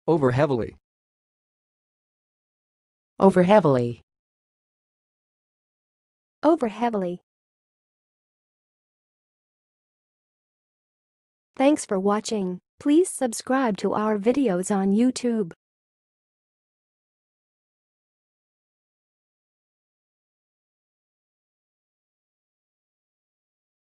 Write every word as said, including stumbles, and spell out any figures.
overheavily, overheavily, overheavily. Thanks for watching. Please subscribe to our videos on YouTube.